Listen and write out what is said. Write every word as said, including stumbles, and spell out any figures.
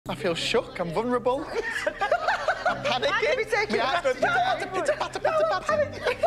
I feel shook. I'm vulnerable. I'm panicking. I can be taking My eyes go, pitter, patter, pitter, patter, pitter, patter.